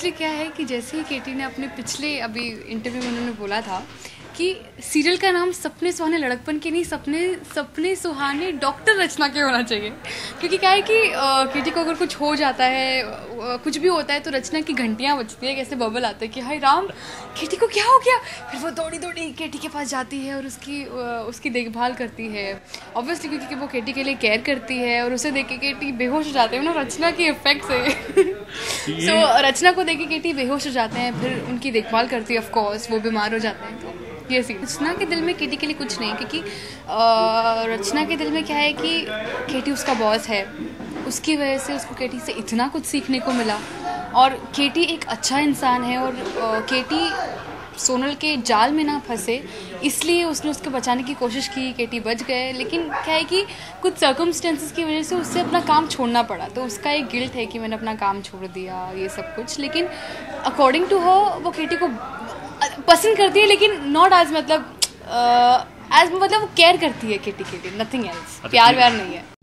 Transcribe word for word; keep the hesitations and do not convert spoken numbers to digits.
Actually क्या है कि जैसे ही केटी ने अपने पिछले अभी इंटरव्यू में उन्होंने बोला था कि सीरियल का नाम सपने सुहाने लड़कपन के नहीं, सपने सपने सुहाने डॉक्टर रचना के होना चाहिए। क्योंकि क्या है कि केटी को अगर कुछ हो जाता है, कुछ भी होता है, तो रचना की घंटियाँ बजती है, कैसे बबल आते हैं कि हाय राम केटी को क्या हो गया। फिर वो दौड़ी दौड़ी केटी के पास जाती है और उसकी उसकी देखभाल करती है ऑब्वियसली, क्योंकि वो केटी के लिए केयर करती है। और उसे देख के केटी बेहोश हो जाते हैं ना, रचना की इफेक्ट से। सो so, रचना को देख के केटी बेहोश हो जाते हैं, फिर उनकी देखभाल करती है, ऑफ कोर्स वो बीमार हो जाते हैं। तो ये सीन रचना के दिल में केटी के लिए कुछ नहीं, क्योंकि रचना के दिल में क्या है कि केटी उसका बॉस है, उसकी वजह से उसको केटी से इतना कुछ सीखने को मिला। और केटी एक अच्छा इंसान है और केटी सोनल के जाल में ना फंसे, इसलिए उसने उसको बचाने की कोशिश की, केटी बच गए। लेकिन क्या है कि कुछ सर्कमस्टेंसेस की वजह से उससे अपना काम छोड़ना पड़ा, तो उसका एक गिल्ट है कि मैंने अपना काम छोड़ दिया, ये सब कुछ। लेकिन अकॉर्डिंग टू हर वो केटी को पसंद करती है, लेकिन नॉट एज मतलब एज मतलब वो केयर करती है केटी के लिए, नथिंग एल्स, प्यार व्यार नहीं है।